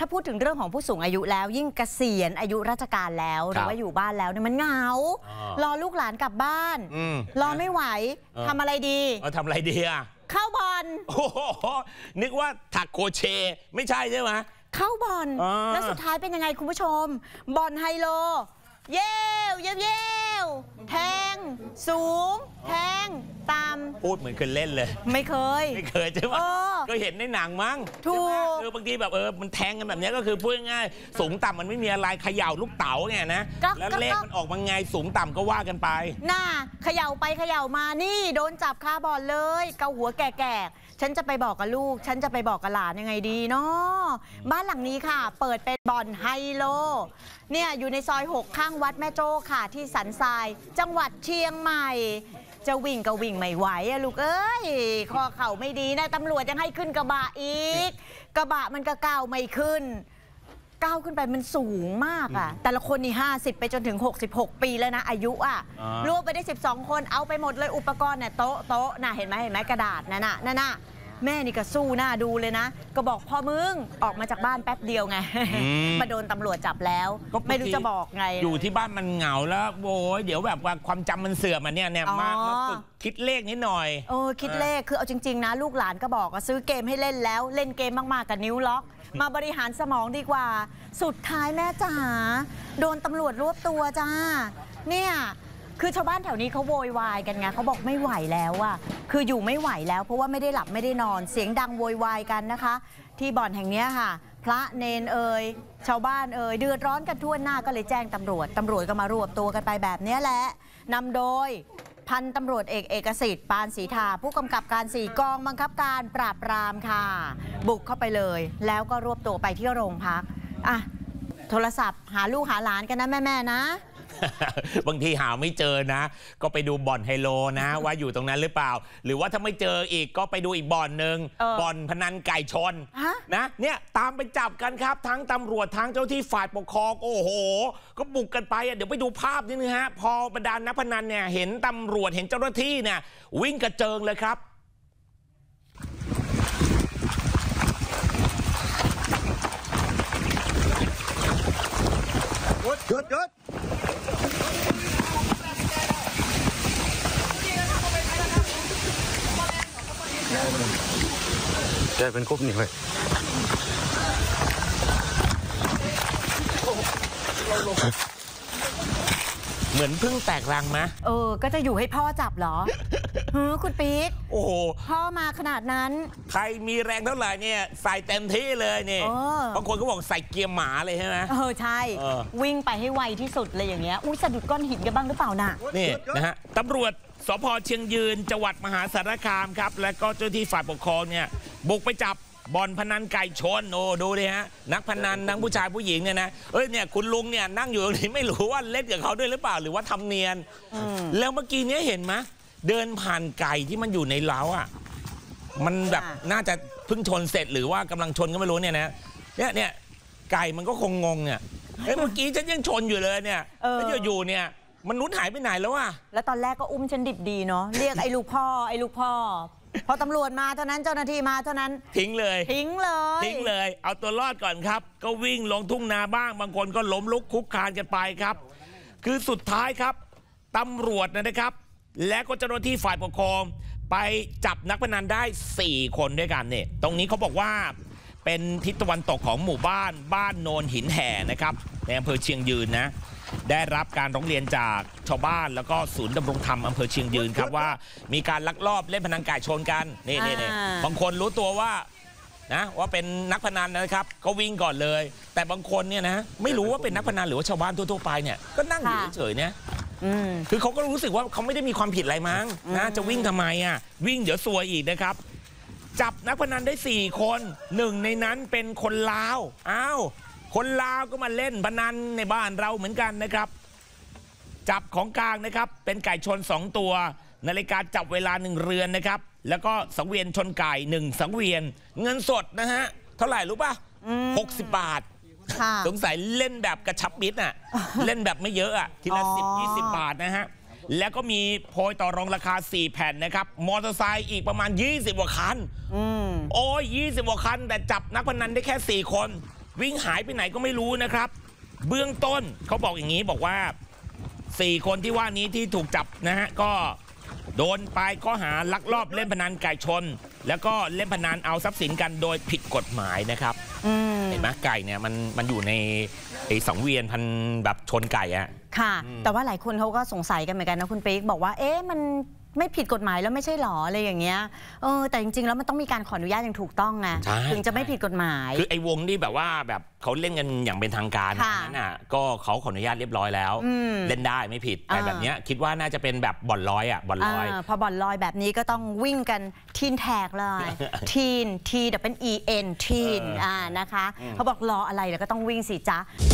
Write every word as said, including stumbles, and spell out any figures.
ถ้าพูดถึงเรื่องของผู้สูงอายุแล้วยิ่งเกษียณอายุราชการแล้วหรือว่าอยู่บ้านแล้วเนี่ยมันเหงารอลูกหลานกลับบ้านรอไม่ไหวทำอะไรดีเออทำอะไรดีอ่ะเข้าบอลโอ้โหนึกว่าถักโคเชไม่ใช่ใช่ไหมเข้าบอลแล้วสุดท้ายเป็นยังไงคุณผู้ชมบอลไฮโลเย้วเย้วเย้วแทงสูงแทงตามพูดเหมือนเคยเล่นเลยไม่เคยไม่เคยใช่ไหมก็เห็นในหนังมั้งถูกคือบางทีแบบเออมันแทงกันแบบนี้ก็คือพูดง่ายสูงต่ำมันไม่มีอะไรเขย่าลูกเต๋าไงนะแล้วเลขมันออกมาไงสูงต่ำก็ว่ากันไปน่าเขย่าไปเขย่ามานี่โดนจับคาบอลเลยเกาหัวแก่ๆฉันจะไปบอกกับลูกฉันจะไปบอกกับหลานยังไงดีเนาะบ้านหลังนี้ค่ะเปิดเป็นบ่อนไฮโลเนี่ยอยู่ในซอยหกข้างวัดแม่โจ้ค่ะที่สันทรายจังหวัดเชียงใหม่จะวิ่งก็วิ่งไม่ไหวอะลูกเอ้ยคอเข่าไม่ดีนะตำรวจยังให้ขึ้นกระบะอีกกระบะมันก็ก้าวไม่ขึ้นก้าวขึ้นไปมันสูงมากอะแต่ละคนนี่ห้าสิบไปจนถึงหกสิบหกปีแล้วนะอายุอะรวมไปได้สิบสองคนเอาไปหมดเลยอุปกรณ์เนี่ยโต๊ะโต๊ะน่ะเห็นไหมเห็นไหมกระดาษนั่นน่ะนั่นน่ะแม่นี่ก็สู้หน้าดูเลยนะก็บอกพ่อมึงออกมาจากบ้านแป๊บเดียวไงมาโดนตำรวจจับแล้วไม่รู้จะบอกไงอยู่ที่บ้านมันเหงาแล้วโว้ยเดี๋ยวแบบว่าความจำมันเสื่อมมาเนี่ยเนี่ยมาฝึกคิดเลขนิดหน่อยโอ้คิดเลขคือเอาจริงๆนะลูกหลานก็บอกว่าซื้อเกมให้เล่นแล้วเล่นเกมมากๆกับนิ้วล็อกมาบริหารสมองดีกว่าสุดท้ายแม่จ๋าโดนตำรวจรวบตัวจ้าเนี่ยคือชาวบ้านแถวนี้เขาโวยวายกันไงเขาบอกไม่ไหวแล้วอะคืออยู่ไม่ไหวแล้วเพราะว่าไม่ได้หลับไม่ได้นอนเสียงดังโวยวายกันนะคะที่บ่อนแห่งนี้ค่ะพระเนนเอ่ยชาวบ้านเอ่ยเดือดร้อนกันทั่วหน้าก็เลยแจ้งตำรวจตำรวจก็มารวบตัวกันไปแบบนี้แหละนำโดยพันตำรวจเอกเอกสิทธิ์ปานศรีทาผู้กำกับการสี่กองบังคับการปราบปรามค่ะบุกเข้าไปเลยแล้วก็รวบตัวไปที่โรงพักอ่ะโทรศัพท์หาลูกหาหลานกันนะแม่ๆนะบางทีหาไม่เจอนะก็ไปดูบ่อนไฮโลนะว่าอยู่ตรงนั้นหรือเปล่าหรือว่าถ้าไม่เจออีกก็ไปดูอีกบ่อนหนึ่งบ่อนพนันไก่ชนนะเนี่ยตามไปจับกันครับทั้งตำรวจทั้งเจ้าที่ฝ่ายปกครองโอ้โหก็บุกกันไปเดี๋ยวไปดูภาพนิดนึงฮะพอบรรดานักพนันเนี่ยเห็นตำรวจเห็นเจ้าหน้าที่เนี่ยวิ่งกระเจิงเลยครับหยุดหยุดหยุดแกเป็นคุบหนีเลยเหมือนเพิ่งแตกรังไหมเออก็จะอยู่ให้พ่อจับเหรอเฮ้อคุณปี๊ดโอ้โหพ่อมาขนาดนั้นใครมีแรงเท่าไหร่เนี่ยใส่เต็มที่เลยเนี่ยบางคนก็บอกใส่เกียร์หมาเลยใช่ไหมเออใช่วิ่งไปให้ไวที่สุดเลยอย่างเงี้ยอุ้ยสะดุดก้อนหินกันบ้างหรือเปล่าน่ะนี่นะฮะตำรวจสภ.เชียงยืนจังหวัดมหาสารคามครับและก็เจ้าที่ฝ่ายปกครองเนี่ยบุกไปจับบ่อนพนันไก่ชนโอ้ดูดิฮะนักพนันทั้งผู้ชายผู้หญิงเนี่ยนะเอ้ยเนี่ยคุณลุงเนี่ยนั่งอยู่ตรงนี้ไม่รู้ว่าเล่นกับเขาด้วยหรือเปล่าหรือว่าทำเนียนแล้วเมื่อกี้เนี้ยเห็นไหมเดินผ่านไก่ที่มันอยู่ในเล้าอ่ะมันแบบน่าจะเพิ่งชนเสร็จหรือว่ากำลังชนก็ไม่รู้เนี่ยนะเนี่ยเนี่ยไก่มันก็คงงงเนี่ยเอ้ยเมื่อกี้ฉันยังชนอยู่เลยเนี่ยแล้วอยู่ๆเนี่ยมนุษย์หายไปไหนแล้วอ่ะแล้วตอนแรกก็อุ้มฉันดิบดีเนาะเรียกไอ้ลูกพ่อไอ้ลูกพ่อพอตำรวจมาเท่านั้นเจ้าหน้าที่มาเท่านั้นทิ้งเลยทิ้งเลยทิ้งเลยเอาตัวรอดก่อนครับก็วิ่งลงทุ่งนาบ้างบางคนก็ล้มลุกคุกคานกันไปครับคือสุดท้ายครับตำรวจนะครับและก็เจ้าหน้าที่ฝ่ายปกครองไปจับนักพนันได้สี่คนด้วยกันเนี่ยตรงนี้เขาบอกว่าเป็นทิศตะวันตกของหมู่บ้านบ้านโนนหินแห่นะครับในอำเภอเชียงยืนนะได้รับการร้องเรียนจากชาวบ้านแล้วก็ศูนย์ดำรงธรรมอำเภอเชียงยืนครับว่ามีการลักลอบเล่นพนันไก่ชนกันนี่นี่นี่บางคนรู้ตัวว่านะว่าเป็นนักพนันนะครับก็วิ่งก่อนเลยแต่บางคนเนี่ยนะไม่รู้ว่าเป็นนักพนันหรือว่าชาวบ้านทั่วๆไปเนี่ยก็นั่งอยู่เฉยๆเนี่ยคือเขาก็รู้สึกว่าเขาไม่ได้มีความผิดอะไรมั้งนะจะวิ่งทำไมอ่ะวิ่งเดี๋ยวซวยอีกนะครับจับนักพนันได้สี่คนหนึ่งในนั้นเป็นคนลาวอ้าวคนลาวก็มาเล่นพนันในบ้านเราเหมือนกันนะครับจับของกลางนะครับเป็นไก่ชนสองตัวนาฬิกาจับเวลาหนึ่งเรือนนะครับแล้วก็สังเวียนชนไก่หนึ่งสังเวียนเงินสดนะฮะเท่าไหร่รู้ป่ะหกสิบบาทสงสัยเล่นแบบกระชับมิตรอ่ะเล่นแบบไม่เยอะอ่ะทีละสิบยี่สิบบาทนะฮะแล้วก็มีโพยต่อรองราคาสี่แผ่นนะครับมอเตอร์ไซค์อีกประมาณยี่สิบกว่าคันโอ้ยยี่สิบกว่าคันแต่จับนักพนันได้แค่สี่คนวิ่งหายไปไหนก็ไม่รู้นะครับเบื้องต้นเขาบอกอย่างนี้บอกว่าสี่คนที่ว่านี้ที่ถูกจับนะฮะก็โดนไปข้อหาลักลอบเล่นพนันไก่ชนแล้วก็เล่นพนันเอาทรัพย์สินกันโดยผิดกฎหมายนะครับเห็นไหมไก่เนี่ยมันมันอยู่ในไอ้สังเวียนพันแบบชนไก่อะค่ะแต่ว่าหลายคนเขาก็สงสัยกันเหมือนกันนะคุณปิ๊กบอกว่าเอ๊ะมันไม่ผิดกฎหมายแล้วไม่ใช่หรออะไรอย่างเงี้ยเออแต่จริงๆแล้วมันต้องมีการขออนุญาตอย่างถูกต้องไงถึงจะไม่ผิดกฎหมายคือไอ้วงที่แบบว่าแบบเขาเล่นกันอย่างเป็นทางการนั้นน่ะก็เขาขออนุญาตเรียบร้อยแล้วเล่นได้ไม่ผิดแต่แบบเนี้ยคิดว่าน่าจะเป็นแบบบ่อนลอยอ่ะบ่อนลอยพอบ่อนลอยแบบนี้ก็ต้องวิ่งกันทีนแท็กเลยทีนทีแต่เป็น E N ทีนอ่านะคะเขาบอกรออะไรแล้วก็ต้องวิ่งสิจ๊ะ